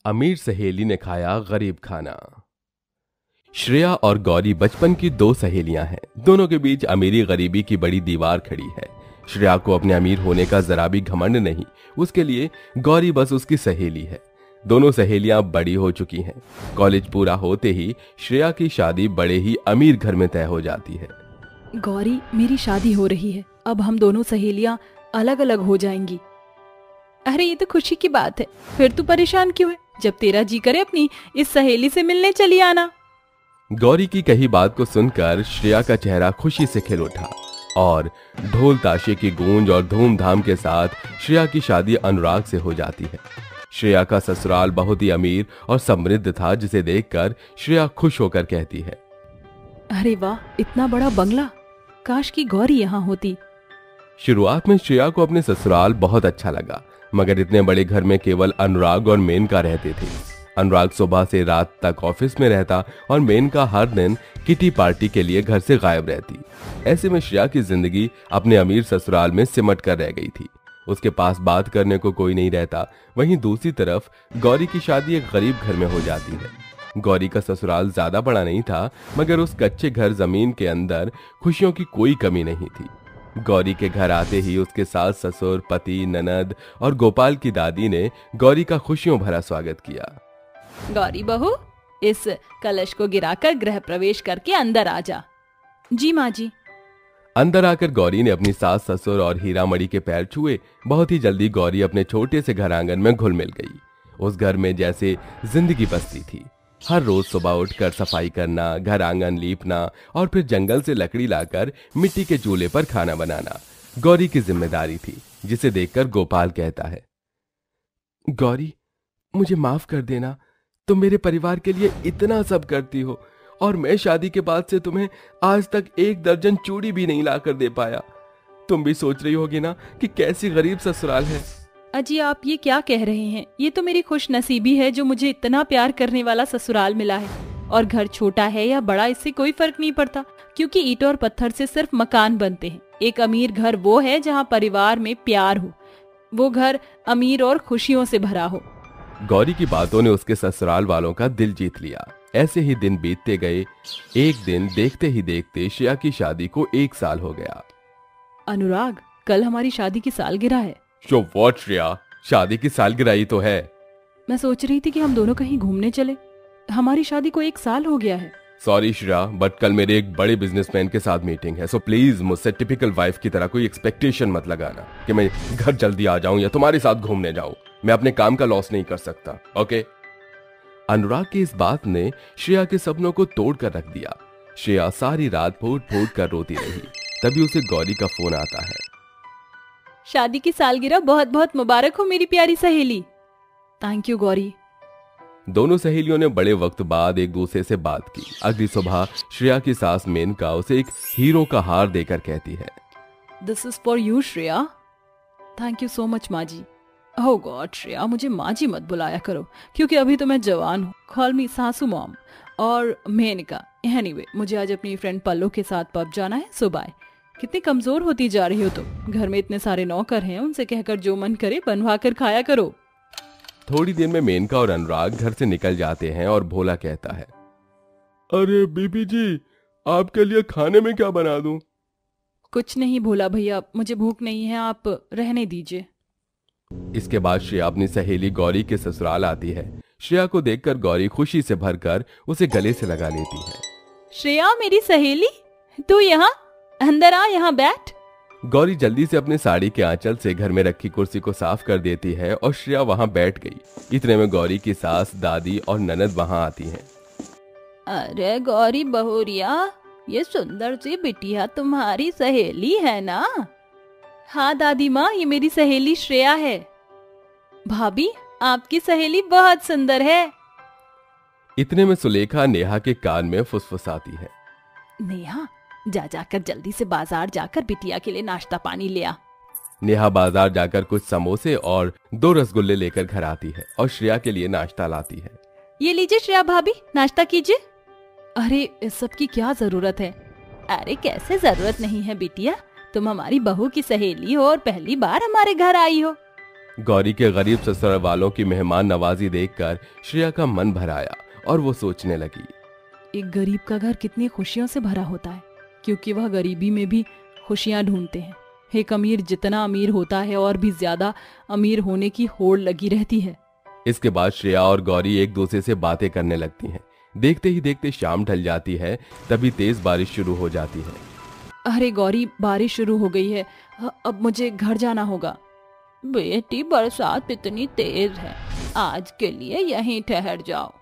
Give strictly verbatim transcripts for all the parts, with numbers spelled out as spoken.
अमीर सहेली ने खाया गरीब खाना। श्रेया और गौरी बचपन की दो सहेलियां हैं। दोनों के बीच अमीरी गरीबी की बड़ी दीवार खड़ी है। श्रेया को अपने अमीर होने का जरा भी घमंड नहीं, उसके लिए गौरी बस उसकी सहेली है। दोनों सहेलियां बड़ी हो चुकी हैं। कॉलेज पूरा होते ही श्रेया की शादी बड़े ही अमीर घर में तय हो जाती है। गौरी, मेरी शादी हो रही है, अब हम दोनों सहेलियां अलग अलग हो जाएंगी। अरे ये तो खुशी की बात है, फिर तू परेशान क्यों है? जब तेरा जी करे अपनी इस सहेली से मिलने चली आना। गौरी की कही बात को सुनकर श्रेया का चेहरा खुशी से खिल उठा और ढोल ताशे की गूंज और धूमधाम के साथ श्रेया की शादी अनुराग से हो जाती है। श्रेया का ससुराल बहुत ही अमीर और समृद्ध था, जिसे देखकर श्रेया खुश होकर कहती है, अरे वाह, इतना बड़ा बंगला, काश की गौरी यहाँ होती। शुरुआत में श्रेया को अपने ससुराल बहुत अच्छा लगा, मगर इतने बड़े घर में केवल अनुराग और मेनका रहते थे। अनुराग सुबह से रात तक ऑफिस में रहता और मेनका हर दिन किटी पार्टी के लिए घर से गायब रहती। ऐसे में श्रेया की जिंदगी अपने अमीर ससुराल में सिमट कर रह गई थी। उसके पास बात करने को कोई नहीं रहता। वहीं दूसरी तरफ गौरी की शादी एक गरीब घर में हो जाती है। गौरी का ससुराल ज्यादा बड़ा नहीं था, मगर उस कच्चे घर जमीन के अंदर खुशियों की कोई कमी नहीं थी। गौरी के घर आते ही उसके सास ससुर, पति, ननद और गोपाल की दादी ने गौरी का खुशियों भरा स्वागत किया। गौरी बहू, इस कलश को गिराकर गृह प्रवेश करके अंदर आ जा। जी माँ जी। अंदर आकर गौरी ने अपनी सास ससुर और हीरा मणि के पैर छुए। बहुत ही जल्दी गौरी अपने छोटे से घर आंगन में घुल मिल गई। उस घर में जैसे जिंदगी बसती थी। हर रोज सुबह उठकर सफाई करना, घर आंगन लीपना और फिर जंगल से लकड़ी लाकर मिट्टी के चूल्हे पर खाना बनाना गौरी की जिम्मेदारी थी, जिसे देखकर गोपाल कहता है, गौरी, मुझे माफ कर देना, तुम मेरे परिवार के लिए इतना सब करती हो और मैं शादी के बाद से तुम्हें आज तक एक दर्जन चूड़ी भी नहीं लाकर दे पाया। तुम भी सोच रही होगी ना कि कैसी गरीब ससुराल है। अजी, आप ये क्या कह रहे हैं? ये तो मेरी खुश नसीबी है जो मुझे इतना प्यार करने वाला ससुराल मिला है। और घर छोटा है या बड़ा, इससे कोई फर्क नहीं पड़ता, क्योंकि ईंट और पत्थर से सिर्फ मकान बनते हैं। एक अमीर घर वो है जहाँ परिवार में प्यार हो, वो घर अमीर और खुशियों से भरा हो। गौरी की बातों ने उसके ससुराल वालों का दिल जीत लिया। ऐसे ही दिन बीतते गए। एक दिन देखते ही देखते श्रेया की शादी को एक साल हो गया। अनुराग, कल हमारी शादी की सालगिरह है। So what, श्रेया, शादी की सालगिरह ही तो है। मैं सोच रही थी कि हम दोनों कहीं घूमने चले। हमारी शादी को एक साल हो गया है। सॉरी श्रेया, बट कल मेरे एक बड़े बिजनेसमैन के साथ मीटिंग है, सो प्लीज मुझसे टिपिकल वाइफ की तरह कोई एक्सपेक्टेशन मत लगाना कि मैं घर जल्दी आ जाऊं या तुम्हारे साथ घूमने जाऊं। मैं अपने काम का लॉस नहीं कर सकता, ओके? अनुराग की इस बात ने श्रेया के सपनों को तोड़ कर रख दिया। श्रेया सारी रात फूट फूट कर रोती रही। तभी उसे गौरी का फोन आता है। शादी की सालगिरह बहुत बहुत मुबारक हो मेरी प्यारी सहेली। Thank you Gauri. दोनों सहेलियों ने बड़े वक्त बाद एक दूसरे से बात की। अगली सुबह श्रेया की सास मेनका उसे एक हीरो का हार देकर कहती है, this is for you Shreya. Thank you so much माँ जी। ओह गॉड श्रेया, मुझे माँ जी मत बुलाया करो, क्योंकि अभी तो मैं जवान हूँ। कॉल मी सासू मॉम। और मेनका। एनीवे, मुझे आज अपनी फ्रेंड पल्लो के साथ पब जाना है। So bye. कितनी कमजोर होती जा रही हो तुम। घर में इतने सारे नौकर हैं, उनसे कहकर जो मन करे बनवा कर खाया करो। थोड़ी देर में मेनका और अनुराग घर से निकल जाते हैं और भोला कहता है, अरे बीबी जी, आपके लिए खाने में क्या बना दूं? कुछ नहीं भोला भैया, मुझे भूख नहीं है, आप रहने दीजिए। इसके बाद श्रेया अपनी सहेली गौरी के ससुराल आती है। श्रेया को देखकर गौरी खुशी से भरकर उसे गले से लगा लेती है। श्रेया मेरी सहेली, तू यहाँ अंदर आ, यहाँ बैठ। गौरी जल्दी से अपने साड़ी के आंचल से घर में रखी कुर्सी को साफ कर देती है और श्रेया वहां बैठ गई। इतने में गौरी की सास, दादी और ननद वहां आती हैं। अरे गौरी बहुरिया, ये सुंदर सी बिटिया तुम्हारी सहेली है ना? हाँ दादी माँ, ये मेरी सहेली श्रेया है। भाभी, आपकी सहेली बहुत सुंदर है। इतने में सुलेखा नेहा के कान में फुसफुसाती है, नेहा, जा जाकर जल्दी से बाजार जाकर बिटिया के लिए नाश्ता पानी ले आ। नेहा बाजार जाकर कुछ समोसे और दो रसगुल्ले लेकर घर आती है और श्रेया के लिए नाश्ता लाती है। ये लीजिए श्रेया भाभी, नाश्ता कीजिए। अरे इस सब की क्या जरूरत है? अरे कैसे जरूरत नहीं है बिटिया, तुम हमारी बहू की सहेली हो और पहली बार हमारे घर आई हो। गौरी के गरीब ससुराल वालों की मेहमान नवाजी देखकर श्रेया का मन भर आया और वो सोचने लगी, एक गरीब का घर कितनी खुशियों से भरा होता है, क्योंकि वह गरीबी में भी खुशियां ढूंढते हैं। एक अमीर जितना अमीर होता है और भी ज्यादा अमीर होने की होड़ लगी रहती है। इसके बाद श्रेया और गौरी एक दूसरे से बातें करने लगती हैं। देखते ही देखते शाम ढल जाती है, तभी तेज बारिश शुरू हो जाती है। अरे गौरी, बारिश शुरू हो गई है, अब मुझे घर जाना होगा। बेटी, बरसात इतनी तेज है, आज के लिए यहीं ठहर जाओ।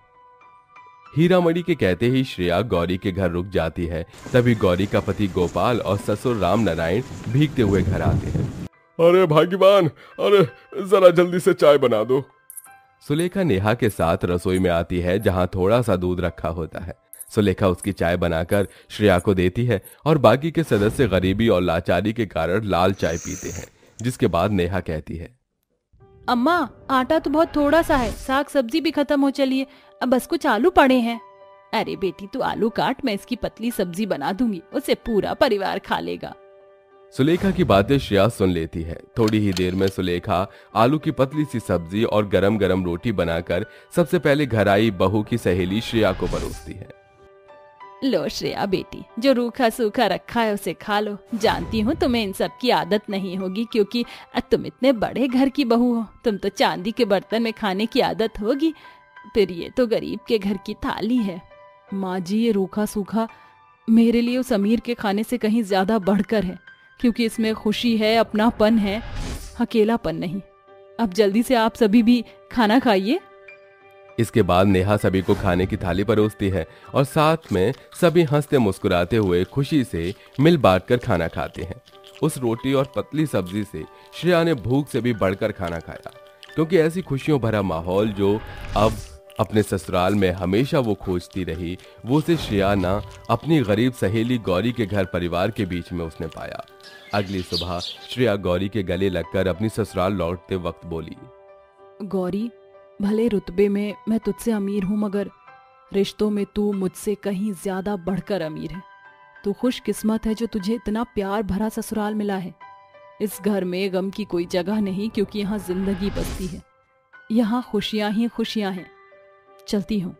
हीरामणि के कहते ही श्रेया गौरी के घर रुक जाती है। तभी गौरी का पति गोपाल और ससुर राम नारायण भीगते हुए घर आते हैं। अरे भाग्यवान, अरे जरा जल्दी से चाय बना दो। सुलेखा नेहा के साथ रसोई में आती है, जहां थोड़ा सा दूध रखा होता है। सुलेखा उसकी चाय बनाकर श्रेया को देती है और बाकी के सदस्य गरीबी और लाचारी के कारण लाल चाय पीते हैं। जिसके बाद नेहा कहती है, अम्मा, आटा तो बहुत थोड़ा सा है, साग सब्जी भी खत्म हो चली है, अब बस कुछ आलू पड़े हैं। अरे बेटी, तू आलू काट, मैं इसकी पतली सब्जी बना दूंगी, उसे पूरा परिवार खा लेगा। सुलेखा की बातें श्रेया सुन लेती है। थोड़ी ही देर में सुलेखा आलू की पतली सी सब्जी और गरम गरम रोटी बनाकर सबसे पहले घर आई बहू की सहेली श्रेया को परोसती है। लो श्रेया बेटी, जो रूखा सूखा रखा है उसे खा लो। जानती हूँ तुम्हें इन सब की आदत नहीं होगी, क्योंकि तुम इतने बड़े घर की बहू हो। तुम तो चांदी के बर्तन में खाने की आदत होगी, फिर ये तो गरीब के घर की थाली है। माँ जी, ये रूखा सूखा मेरे लिए उस अमीर के खाने से कहीं ज्यादा बढ़कर है, क्योंकि इसमें खुशी है, अपनापन है, अकेलापन नहीं। अब जल्दी से आप सभी भी खाना खाइए। इसके बाद नेहा सभी को खाने की थाली परोसती है और साथ में सभी हंसते मुस्कुराते हुए खुशी से मिल बांट कर खाना खाते हैं। उस रोटी और पतली सब्जी से श्रेया ने भूख से भी बढ़कर खाना खाया, क्योंकि ऐसी खुशियों भरा माहौल जो अब अपने ससुराल में हमेशा वो खोजती रही, वो उसे श्रेया ना अपनी गरीब सहेली गौरी के घर परिवार के बीच में उसने पाया। अगली सुबह श्रेया गौरी के गले लगकर अपनी ससुराल लौटते वक्त बोली, गौरी, भले रुतबे में मैं तुझसे अमीर हूँ, मगर रिश्तों में तू मुझसे कहीं ज्यादा बढ़कर अमीर है। तू खुशकिस्मत है जो तुझे इतना प्यार भरा ससुराल मिला है। इस घर में गम की कोई जगह नहीं, क्योंकि यहाँ जिंदगी बसती है, यहाँ खुशियां ही खुशियां हैं। चलती हूँ।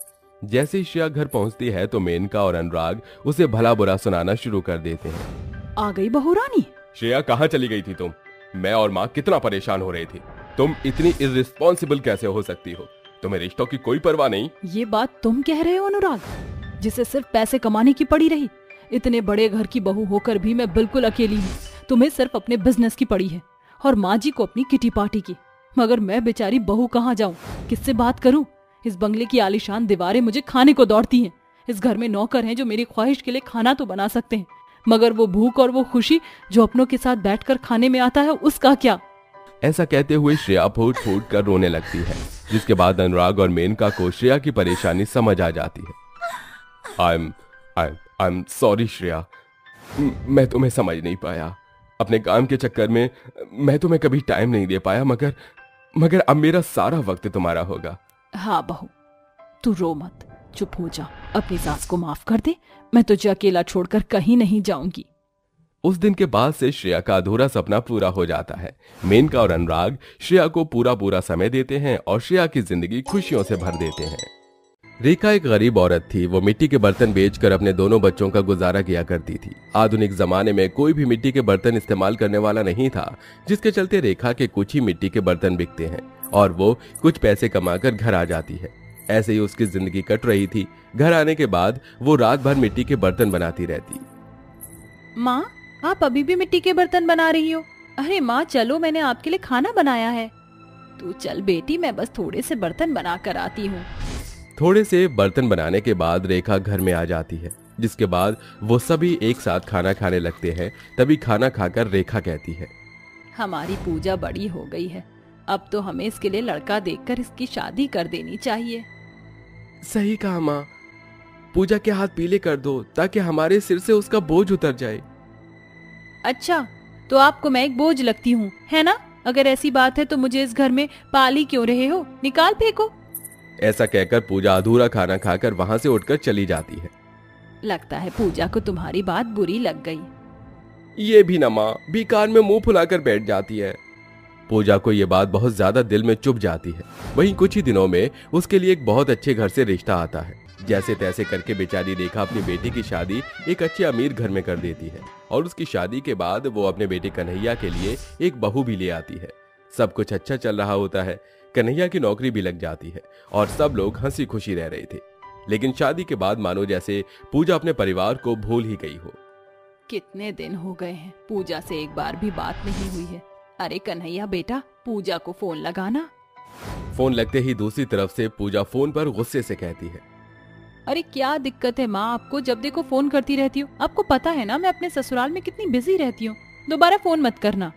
जैसे ही श्रेया घर पहुंचती है तो मेनका और अनुराग उसे भला बुरा सुनाना शुरू कर देते हैं। आ गई बहू रानी। श्रेया, कहाँ चली गई थी तुम? मैं और माँ कितना परेशान हो रहे थे। तुम इतनी इर्रिस्पॉन्सिबल कैसे हो सकती हो? तुम्हें रिश्तों की कोई परवाह नहीं? ये बात तुम कह रहे हो अनुराग, जिसे सिर्फ पैसे कमाने की पड़ी रही? इतने बड़े घर की बहू होकर भी मैं बिल्कुल अकेली हूँ। तुम्हें सिर्फ अपने बिजनेस की पड़ी है और माँ जी को अपनी किटी पार्टी की, मगर मैं बेचारी बहू कहाँ जाऊँ, किससे बात करूँ? इस बंगले की आलीशान दीवारें मुझे खाने को दौड़ती हैं। इस घर में नौकर हैं जो मेरी ख्वाहिश के लिए खाना तो बना सकते हैं, मगर वो भूख और वो खुशी जो अपनों के साथ बैठकर खाने में आता है, उसका क्या? ऐसा कहते हुए श्रेया फूट फूट कर रोने लगती है। जिसके बाद अनुराग और मेनका को श्रेया की परेशानी समझ आ जाती है। I am I I am sorry Shreya, मैं तुम्हें समझ नहीं पाया। अपने काम के चक्कर में मैं तुम्हें कभी टाइम नहीं दे पाया, मगर मगर अब मेरा सारा वक्त तुम्हारा होगा। हाँ बहू, तू रो मत, चुप हो जा, अपनी सास को माफ कर दे। मैं तुझे अकेला छोड़कर कहीं नहीं जाऊंगी। उस दिन के बाद से श्रेया का अधूरा सपना पूरा हो जाता है। मेनका और अनुराग श्रेया को पूरा पूरा समय देते हैं और श्रेया की जिंदगी खुशियों से भर देते हैं। रेखा एक गरीब औरत थी। वो मिट्टी के बर्तन बेचकर अपने दोनों बच्चों का गुजारा किया करती थी। आधुनिक जमाने में कोई भी मिट्टी के बर्तन इस्तेमाल करने वाला नहीं था, जिसके चलते रेखा के कुछ ही मिट्टी के बर्तन बिकते हैं और वो कुछ पैसे कमाकर घर आ जाती है। ऐसे ही उसकी जिंदगी कट रही थी। घर आने के बाद वो रात भर मिट्टी के बर्तन बनाती रहती। माँ, आप अभी भी मिट्टी के बर्तन बना रही हो? अरे माँ चलो, मैंने आपके लिए खाना बनाया है। तू चल बेटी, मैं बस थोड़े से बर्तन बना कर आती हूँ। थोड़े से बर्तन बनाने के बाद रेखा घर में आ जाती है, जिसके बाद वो सभी एक साथ खाना खाने लगते हैं। तभी खाना खाकर रेखा कहती है, हमारी पूजा बड़ी हो गई है, अब तो हमें इसके लिए लड़का देखकर इसकी शादी कर देनी चाहिए। सही कहा माँ, पूजा के हाथ पीले कर दो ताकि हमारे सिर से उसका बोझ उतर जाए। अच्छा, तो आपको मैं एक बोझ लगती हूँ, है ना? अगर ऐसी बात है तो मुझे इस घर में पाल ही क्यों रहे हो? निकाल फेंको। ऐसा कहकर पूजा अधूरा खाना खाकर वहां से उठकर चली जाती है। लगता है पूजा को तुम्हारी बात बुरी लग गई। ये भी ना माँ, भी कान में मुंह फुलाकर बैठ जाती है। पूजा को ये बात बहुत ज्यादा दिल में चुभ जाती है। वहीं कुछ ही दिनों में उसके लिए एक बहुत अच्छे घर से रिश्ता आता है। जैसे तैसे करके बेचारी रेखा अपनी बेटी की शादी एक अच्छे अमीर घर में कर देती है और उसकी शादी के बाद वो अपने बेटे कन्हैया के लिए एक बहू भी ले आती है। सब कुछ अच्छा चल रहा होता है। कन्हैया की नौकरी भी लग जाती है और सब लोग हंसी खुशी रह रहे थे। लेकिन शादी के बाद मानो जैसे पूजा अपने परिवार को भूल ही गई हो। कितने दिन हो गए हैं पूजा से एक बार भी बात नहीं हुई है। अरे कन्हैया बेटा, पूजा को फोन लगाना। फोन लगते ही दूसरी तरफ से पूजा फोन पर गुस्से से कहती है, अरे क्या दिक्कत है माँ आपको? जब देखो फोन करती रहती हो। आपको पता है ना मैं अपने ससुराल में कितनी बिजी रहती हूँ। दोबारा फोन मत करना।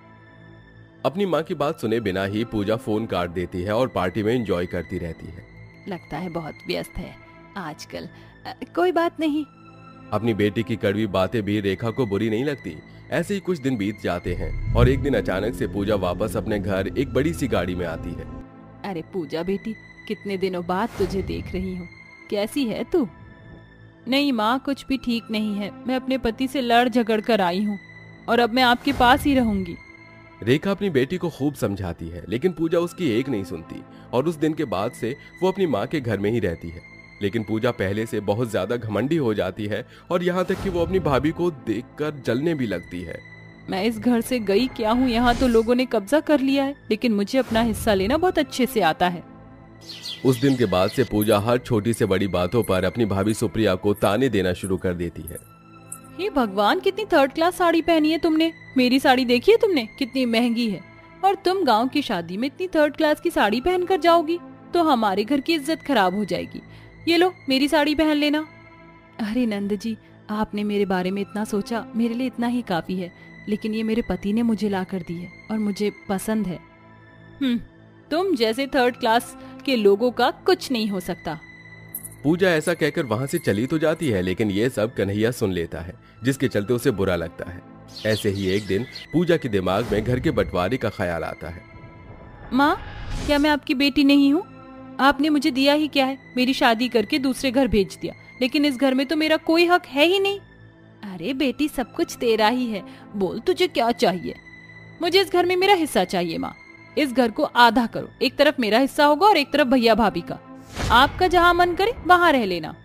अपनी माँ की बात सुने बिना ही पूजा फोन काट देती है और पार्टी में एंजॉय करती रहती है। लगता है बहुत व्यस्त है आजकल। अ, कोई बात नहीं। अपनी बेटी की कड़वी बातें भी रेखा को बुरी नहीं लगती। ऐसे ही कुछ दिन बीत जाते हैं और एक दिन अचानक से पूजा वापस अपने घर एक बड़ी सी गाड़ी में आती है। अरे पूजा बेटी, कितने दिनों बाद तुझे देख रही हूँ। कैसी है तू? नहीं माँ, कुछ भी ठीक नहीं है। मैं अपने पति से लड़ झगड़ कर आई हूँ और अब मैं आपके पास ही रहूंगी। रेखा अपनी बेटी को खूब समझाती है लेकिन पूजा उसकी एक नहीं सुनती और उस दिन के बाद से वो अपनी माँ के घर में ही रहती है। लेकिन पूजा पहले से बहुत ज्यादा घमंडी हो जाती है और यहाँ तक कि वो अपनी भाभी को देखकर जलने भी लगती है। मैं इस घर से गई क्या हूँ? यहाँ तो लोगों ने कब्जा कर लिया है, लेकिन मुझे अपना हिस्सा लेना बहुत अच्छे से आता है। उस दिन के बाद से पूजा हर छोटी से बड़ी बातों पर अपनी भाभी सुप्रिया को ताने देना शुरू कर देती है। हे भगवान, कितनी थर्ड क्लास साड़ी पहनी है तुमने। मेरी साड़ी देखी है तुमने? कितनी महंगी है। और तुम गांव की शादी में इतनी थर्ड क्लास की साड़ी पहनकर जाओगी तो हमारे घर की इज्जत खराब हो जाएगी। ये लो, मेरी साड़ी पहन लेना। अरे नंद जी, आपने मेरे बारे में इतना सोचा, मेरे लिए इतना ही काफी है। लेकिन ये मेरे पति ने मुझे ला कर दी है और मुझे पसंद है। हम्म तुम जैसे थर्ड क्लास के लोगों का कुछ नहीं हो सकता। पूजा ऐसा कहकर वहां से चली तो जाती है लेकिन ये सब कन्हैया सुन लेता है, जिसके चलते उसे बुरा लगता है। ऐसे ही एक दिन पूजा के दिमाग में घर के बंटवारे का ख्याल आता है। माँ, क्या मैं आपकी बेटी नहीं हूँ? आपने मुझे दिया ही क्या है? मेरी शादी करके दूसरे घर भेज दिया, लेकिन इस घर में तो मेरा कोई हक है ही नहीं। अरे बेटी, सब कुछ तेरा ही है। बोल, तुझे क्या चाहिए? मुझे इस घर में मेरा हिस्सा चाहिए माँ। इस घर को आधा करो, एक तरफ मेरा हिस्सा होगा और एक तरफ भैया भाभी का। आपका जहाँ मन करे वहाँ रह लेना।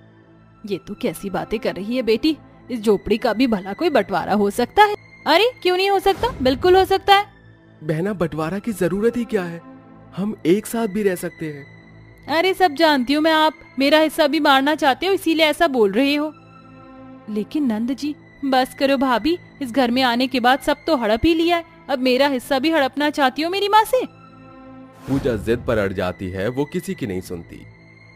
ये तो कैसी बातें कर रही है बेटी? इस झोपड़ी का भी भला कोई बंटवारा हो सकता है? अरे क्यों नहीं हो सकता, बिल्कुल हो सकता है। बहना, बंटवारा की जरूरत ही क्या है? हम एक साथ भी रह सकते हैं। अरे सब जानती हूँ मैं, आप मेरा हिस्सा भी मारना चाहते हो, इसीलिए ऐसा बोल रहे हो। लेकिन नंद जी, बस करो भाभी। इस घर में आने के बाद सब तो हड़प ही लिया है, अब मेरा हिस्सा भी हड़पना चाहती हो मेरी माँ से? पूजा जिद पर अड़ जाती है, वो किसी की नहीं सुनती।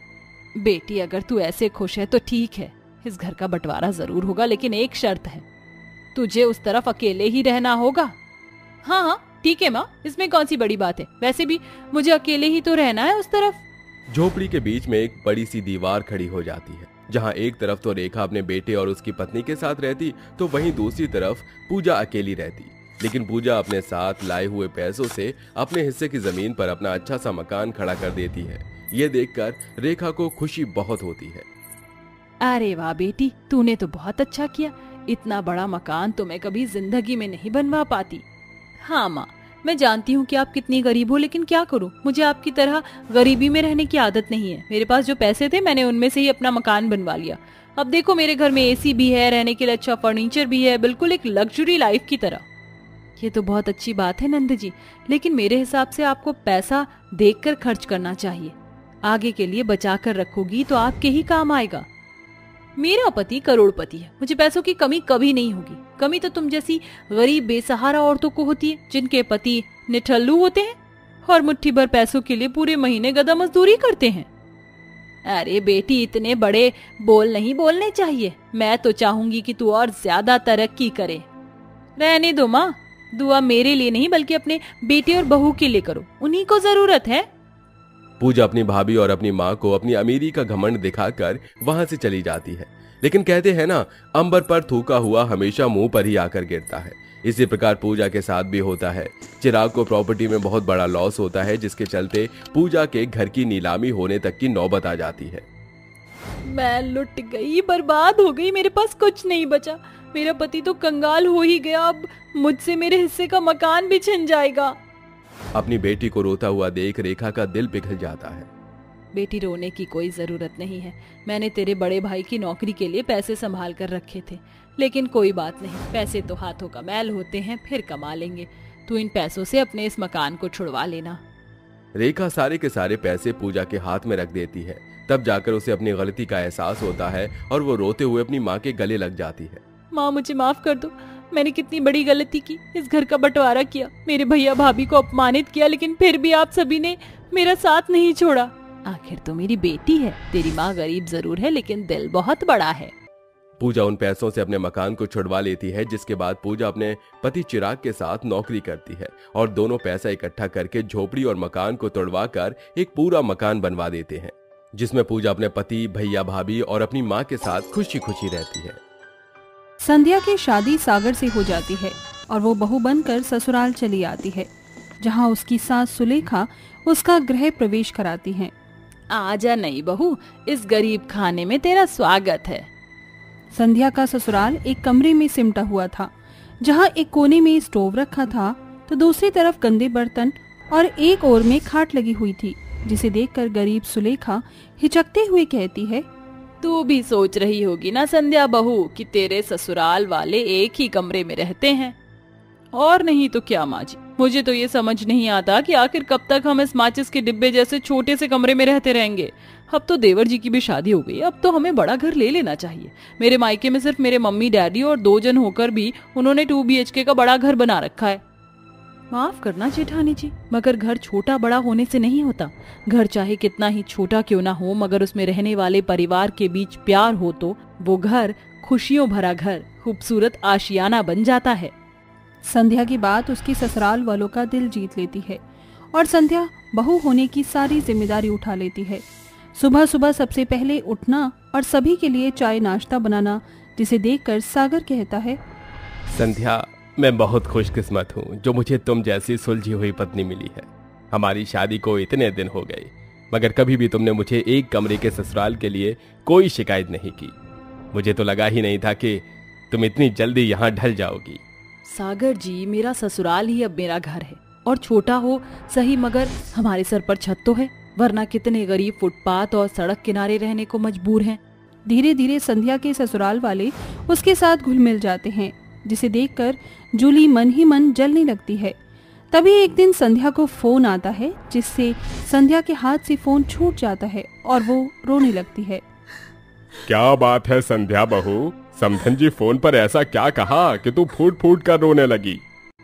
बेटी, अगर तू ऐसे खुश है तो ठीक है, इस घर का बंटवारा जरूर होगा, लेकिन एक शर्त है, तुझे उस तरफ अकेले ही रहना होगा। हाँ हाँ ठीक है माँ, इसमें कौन सी बड़ी बात है? वैसे भी मुझे अकेले ही तो रहना है उस तरफ। झोपड़ी के बीच में एक बड़ी सी दीवार खड़ी हो जाती है, जहाँ एक तरफ तो रेखा अपने बेटे और उसकी पत्नी के साथ रहती तो वहीं दूसरी तरफ पूजा अकेली रहती। लेकिन पूजा अपने साथ लाए हुए पैसों से अपने हिस्से की जमीन पर अपना अच्छा सा मकान खड़ा कर देती है। ये देखकर रेखा को खुशी बहुत होती है। अरे वाह बेटी, तूने तो बहुत अच्छा किया। इतना बड़ा मकान तो मैं कभी जिंदगी में नहीं बनवा पाती। हाँ माँ, मैं जानती हूँ कि आप कितनी गरीब हो, लेकिन क्या करूँ, मुझे आपकी तरह गरीबी में रहने की आदत नहीं है। मेरे पास जो पैसे थे मैंने उनमें से ही अपना मकान बनवा लिया। अब देखो, मेरे घर में एसी भी है, रहने के लिए अच्छा फर्नीचर भी है, बिल्कुल एक लग्जरी लाइफ की तरह। ये तो बहुत अच्छी बात है नंद जी, लेकिन मेरे हिसाब से आपको पैसा देखकर खर्च करना चाहिए। आगे के लिए बचा कर रखोगी तो आपके ही काम आएगा। मेरा पति करोड़पति है, मुझे पैसों की कमी कभी नहीं होगी। कमी तो तुम जैसी गरीब बेसहारा औरतों को होती है, जिनके पति निठल्लू होते हैं और मुट्ठी भर पैसों के लिए पूरे महीने गधा मजदूरी करते हैं। अरे बेटी, इतने बड़े बोल नहीं बोलने चाहिए। मैं तो चाहूंगी कि तू और ज्यादा तरक्की करे। रहने दो माँ, दुआ मेरे लिए नहीं बल्कि अपने बेटे और बहू के लिए करो, उन्हीं को जरूरत है। पूजा अपनी भाभी और अपनी माँ को अपनी अमीरी का घमंड दिखाकर वहां से चली जाती है। लेकिन कहते हैं ना, अंबर पर थूका हुआ हमेशा मुंह पर ही आकर गिरता है। इसी प्रकार पूजा के साथ भी होता है। चिराग को प्रॉपर्टी में बहुत बड़ा लॉस होता है, जिसके चलते पूजा के घर की नीलामी होने तक की नौबत आ जाती है। मैं लुट गई, बर्बाद हो गई, मेरे पास कुछ नहीं बचा। मेरा पति तो कंगाल हो ही गया, अब मुझसे मेरे हिस्से का मकान भी छिन जाएगा। अपनी बेटी को रोता हुआ देख रेखा का दिल पिघल जाता है। बेटी, रोने की कोई जरूरत नहीं है। मैंने तेरे बड़े भाई की नौकरी के लिए पैसे संभाल कर रखे थे, लेकिन कोई बात नहीं, पैसे तो हाथों का मैल होते हैं, फिर कमा लेंगे। तू इन पैसों से अपने इस मकान को छुड़वा लेना। रेखा सारे के सारे पैसे पूजा के हाथ में रख देती है। तब जाकर उसे अपनी गलती का एहसास होता है और वो रोते हुए अपनी माँ के गले लग जाती है। माँ, मुझे माफ कर दो। मैंने कितनी बड़ी गलती की, इस घर का बंटवारा किया, मेरे भैया भाभी को अपमानित किया, लेकिन फिर भी आप सभी ने मेरा साथ नहीं छोड़ा। आखिर तो मेरी बेटी है। तेरी माँ गरीब जरूर है, लेकिन दिल बहुत बड़ा है। पूजा उन पैसों से अपने मकान को छुड़वा लेती है, जिसके बाद पूजा अपने पति चिराग के साथ नौकरी करती है और दोनों पैसा इकट्ठा करके झोपड़ी और मकान को तोड़वा कर एक पूरा मकान बनवा देते हैं, जिसमें पूजा अपने पति, भैया भाभी और अपनी माँ के साथ खुशी खुशी रहती है। संध्या की शादी सागर से हो जाती है और वो बहू बनकर ससुराल चली आती है, जहाँ उसकी सास सुलेखा उसका गृह प्रवेश कराती हैं। आजा नई बहू, इस गरीब खाने में तेरा स्वागत है। संध्या का ससुराल एक कमरे में सिमटा हुआ था, जहाँ एक कोने में स्टोव रखा था तो दूसरी तरफ गंदे बर्तन और एक ओर में खाट लगी हुई थी, जिसे देखकर गरीब सुलेखा हिचकते हुए कहती है, तू भी सोच रही होगी ना संध्या बहू कि तेरे ससुराल वाले एक ही कमरे में रहते हैं। और नहीं तो क्या माँ जी, मुझे तो ये समझ नहीं आता कि आखिर कब तक हम इस माचिस के डिब्बे जैसे छोटे से कमरे में रहते रहेंगे। अब तो देवर जी की भी शादी हो गई, अब तो हमें बड़ा घर ले लेना चाहिए। मेरे मायके में सिर्फ मेरे मम्मी डैडी और दो जन होकर भी उन्होंने टू बी एच के का बड़ा घर बना रखा है। माफ करना जेठानी जी, मगर घर छोटा बड़ा होने से नहीं होता। घर चाहे कितना ही छोटा क्यों ना हो, मगर उसमें रहने वाले परिवार के बीच प्यार हो तो वो घर खुशियों भरा घर, खूबसूरत आशियाना बन जाता है। संध्या की बात उसकी ससुराल वालों का दिल जीत लेती है और संध्या बहू होने की सारी जिम्मेदारी उठा लेती है। सुबह सुबह सबसे पहले उठना और सभी के लिए चाय नाश्ता बनाना, जिसे देखकर सागर कहता है, संध्या, मैं बहुत खुशकिस्मत हूँ जो मुझे तुम जैसी सुलझी हुई पत्नी मिली है। हमारी शादी को इतने दिन हो गए, मगर कभी भी तुमने मुझे एक कमरे के ससुराल के लिए कोई शिकायत नहीं की। मुझे तो लगा ही नहीं था कि तुम इतनी जल्दी यहाँ ढल जाओगी। सागर जी, मेरा ससुराल ही अब मेरा घर है, और छोटा हो सही मगर हमारे सर पर छत तो है, वरना कितने गरीब फुटपाथ और सड़क किनारे रहने को मजबूर हैं। धीरे धीरे संध्या के ससुराल वाले उसके साथ घुल मिल जाते हैं, जिसे देखकर जूली मन ही मन जलने लगती है। तभी एक दिन संध्या को फोन आता है, जिससे संध्या के हाथ से फोन छूट जाता है और वो रोने लगती है। क्या बात है संध्या बहू, समधन जी फोन पर ऐसा क्या कहा कि तू फूट फूट कर रोने लगी?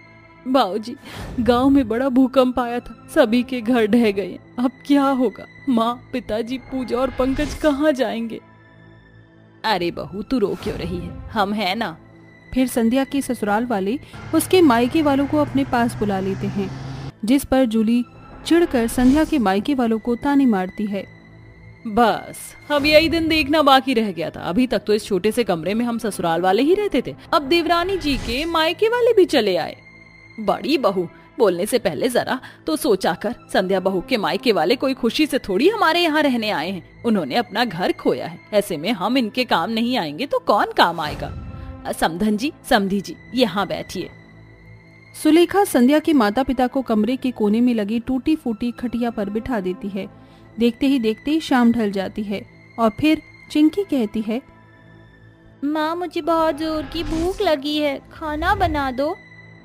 बाबूजी, गांव में बड़ा भूकंप आया था, सभी के घर ढह गए। अब क्या होगा? माँ, पिताजी, पूजा और पंकज कहाँ जाएंगे? अरे बहू, तू रो क्यों रही है, हम हैं ना। फिर संध्या के ससुराल वाले उसके मायके वालों को अपने पास बुला लेते हैं, जिस पर जूली चिढ़कर संध्या के मायके वालों को ताने मारती है। बस अब यही दिन देखना बाकी रह गया था। अभी तक तो इस छोटे से कमरे में हम ससुराल वाले ही रहते थे, अब देवरानी जी के मायके वाले भी चले आए। बड़ी बहू, बोलने से पहले जरा तो सोचा कर, संध्या बहू के मायके वाले कोई खुशी से थोड़ी हमारे यहाँ रहने आए हैं। उन्होंने अपना घर खोया है, ऐसे में हम इनके काम नहीं आएंगे तो कौन काम आएगा? समधन जी, समधी जी, यहाँ बैठिए। सुलेखा संध्या के माता पिता को कमरे के कोने में लगी टूटी फूटी खटिया पर बिठा देती है। देखते ही देखते शाम ढल जाती है और फिर चिंकी कहती है, माँ, मुझे बहुत जोर की भूख लगी है, खाना बना दो।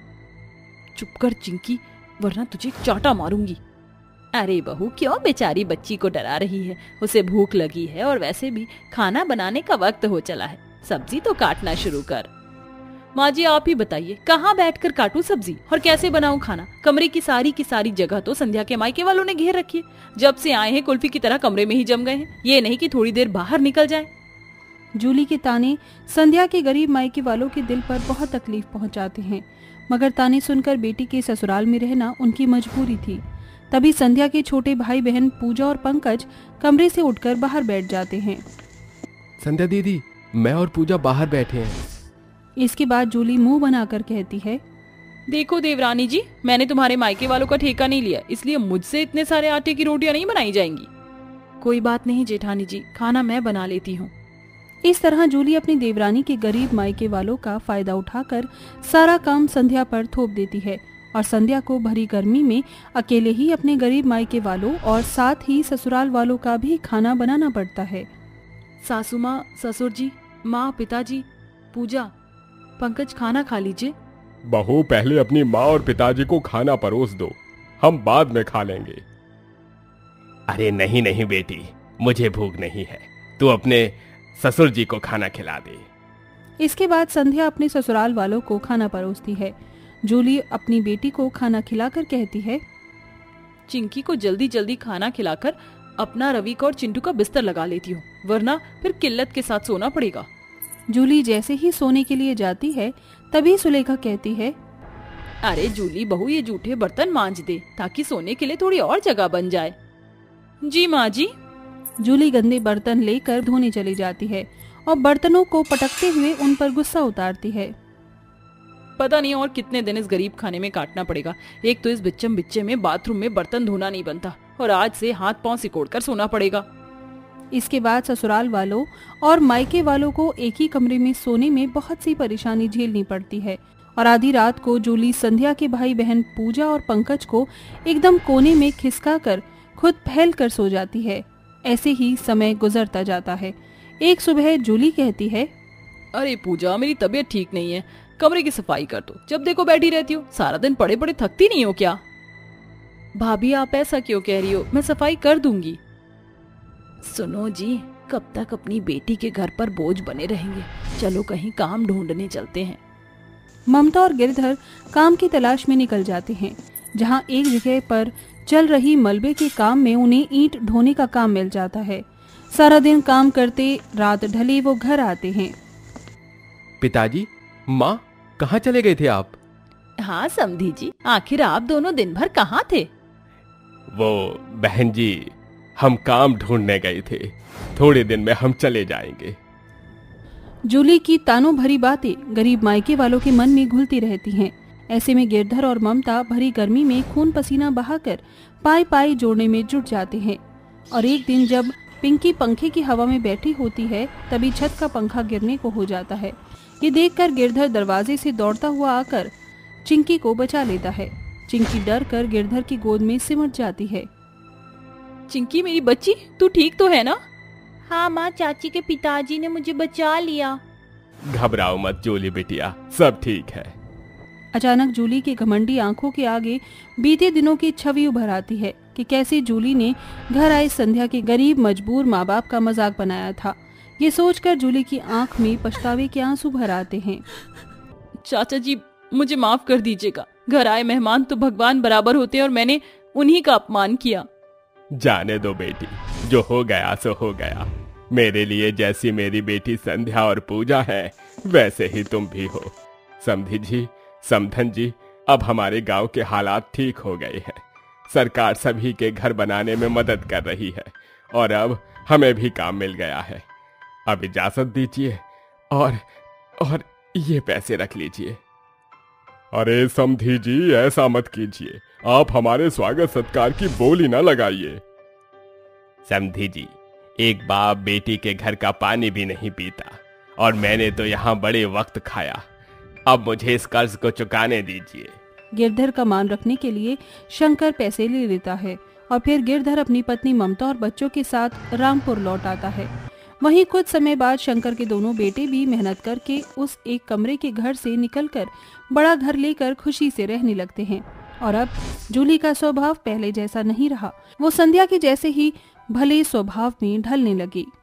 चुप कर चिंकी, वरना तुझे चाटा मारूंगी। अरे बहू, क्यों बेचारी बच्ची को डरा रही है? उसे भूख लगी है और वैसे भी खाना बनाने का वक्त हो चला है। सब्जी तो काटना शुरू कर। माँ जी, आप ही बताइए, कहाँ बैठकर काटूं सब्जी और कैसे बनाऊं खाना? कमरे की सारी की सारी जगह तो संध्या के मायके वालों ने घेर रखी है। जब से आए हैं कुल्फी की तरह कमरे में ही जम गए हैं, ये नहीं कि थोड़ी देर बाहर निकल जाए। जूली के ताने संध्या के गरीब मायके वालों के दिल पर बहुत तकलीफ पहुंचाते हैं, मगर ताने सुनकर बेटी के ससुराल में रहना उनकी मजबूरी थी। तभी संध्या के छोटे भाई बहन पूजा और पंकज कमरे से उठकर बाहर बैठ जाते हैं। संध्या दीदी, मैं और पूजा बाहर बैठे हैं। इसके बाद जूली मुंह बनाकर कहती है, देखो देवरानी जी, मैंने तुम्हारे मायके वालों का ठेका नहीं लिया, इसलिए मुझसे इतने सारे आटे की रोटियां नहीं बनाई जाएंगी। कोई बात नहीं जेठानी जी, खाना मैं बना लेती हूँ। इस तरह जूली अपनी देवरानी के गरीब मायके वालों का फायदा उठाकर सारा काम संध्या पर थोप देती है और संध्या को भरी गर्मी में अकेले ही अपने गरीब मायके वालों और साथ ही ससुराल वालों का भी खाना बनाना पड़ता है। सासू माँ, ससुर जी, माँ, पिताजी, पूजा, पंकज, खाना खा लीजिए। बहू, पहले अपनी माँ और पिताजी को खाना परोस दो, हम बाद में खा लेंगे। अरे नहीं नहीं बेटी, मुझे भूख नहीं है, तू अपने ससुर जी को खाना खिला दे। इसके बाद संध्या अपने ससुराल वालों को खाना परोसती है। जूली अपनी बेटी को खाना खिलाकर कहती है, चिंकी को जल्दी जल्दी खाना खिलाकर अपना रवि का और चिंटू का बिस्तर लगा लेती हूँ, वरना फिर किल्लत के साथ सोना पड़ेगा। जूली जैसे ही सोने के लिए जाती है तभी सुलेखा कहती है, अरे जूली बहू, ये जूठे बर्तन मांज दे ताकि सोने के लिए थोड़ी और जगह बन जाए। जी माँ जी। जूली गंदे बर्तन लेकर धोने चली जाती है और बर्तनों को पटकते हुए उन पर गुस्सा उतारती है। पता नहीं और कितने दिन इस गरीब खाने में काटना पड़ेगा। एक तो इस बिच्चम बिच्चे में बाथरूम में बर्तन धोना नहीं बनता और आज से हाथ पांव सिकोड़ कर सोना पड़ेगा। इसके बाद ससुराल वालों और मायके वालों को एक ही कमरे में सोने में बहुत सी परेशानी झेलनी पड़ती है और आधी रात को जूली संध्या के भाई बहन पूजा और पंकज को एकदम कोने में खिसका कर खुद फैल कर सो जाती है। ऐसे ही समय गुजरता जाता है। एक सुबह जूली कहती है, अरे पूजा, मेरी तबीयत ठीक नहीं है, कमरे की सफाई कर दो। जब देखो बैठी रहती हो, सारा दिन पड़े पड़े थकती नहीं हो क्या? भाभी आप ऐसा क्यों कह रही हो, मैं सफाई कर दूंगी। सुनो जी, कब तक अपनी बेटी के घर पर बोझ बने रहेंगे? चलो कहीं काम ढूंढने चलते हैं। ममता और गिरधर काम की तलाश में निकल जाते हैं, जहां एक जगह पर चल रही मलबे के काम में उन्हें ईंट ढोने का काम मिल जाता है। सारा दिन काम करते रात ढले वो घर आते हैं। पिताजी, माँ, कहाँ चले गए थे आप? हाँ समधी जी, आखिर आप दोनों दिन भर कहाँ थे? वो बहन जी, हम काम ढूंढने गए थे, थोड़े दिन में हम चले जाएंगे। जूली की तानों भरी बातें गरीब मायके वालों के मन में घुलती रहती हैं। ऐसे में गिरधर और ममता भरी गर्मी में खून पसीना बहाकर पाई पाई जोड़ने में जुट जाते हैं। और एक दिन जब पिंकी पंखे की हवा में बैठी होती है तभी छत का पंखा गिरने को हो जाता है। ये देखकर गिरधर दरवाजे से दौड़ता हुआ आकर चिंकी को बचा लेता है। चिंकी डर कर गिरधर की गोद में सिमट जाती है। चिंकी मेरी बच्ची, तू ठीक तो है ना? हाँ माँ, चाची के पिताजी ने मुझे बचा लिया। घबराओ मत जूली बिटिया, सब ठीक है। अचानक जूली की घमंडी आंखों के आगे बीते दिनों की छवि उभर आती है कि कैसे जूली ने घर आए संध्या के गरीब मजबूर माँ बाप का मजाक बनाया था। ये सोचकर जूली की आंख में पछतावे के आंसू भर आते हैं। चाचा जी, मुझे माफ कर दीजिएगा। घर आए मेहमान तो भगवान बराबर होते हैं और मैंने उन्हीं का अपमान किया। जाने दो बेटी, जो हो गया सो हो गया। मेरे लिए जैसी मेरी बेटी संध्या और पूजा है, वैसे ही तुम भी हो। समधी जी, समधन जी, अब हमारे गांव के हालात ठीक हो गए हैं। सरकार सभी के घर बनाने में मदद कर रही है और अब हमें भी काम मिल गया है। अब इजाजत दीजिए और और ये पैसे रख लीजिए। अरे समधी जी, ऐसा मत कीजिए, आप हमारे स्वागत सत्कार की बोली ना लगाइए। समधी जी, एक बाप बेटी के घर का पानी भी नहीं पीता और मैंने तो यहाँ बड़े वक्त खाया। अब मुझे इस कर्ज को चुकाने दीजिए। गिरधर का मान रखने के लिए शंकर पैसे ले लेता है और फिर गिरधर अपनी पत्नी ममता और बच्चों के साथ रामपुर लौट आता है। वहीं कुछ समय बाद शंकर के दोनों बेटे भी मेहनत करके उस एक कमरे के घर से निकलकर बड़ा घर लेकर खुशी से रहने लगते हैं। और अब जूली का स्वभाव पहले जैसा नहीं रहा। वो संध्या के जैसे ही भले स्वभाव में ढलने लगी।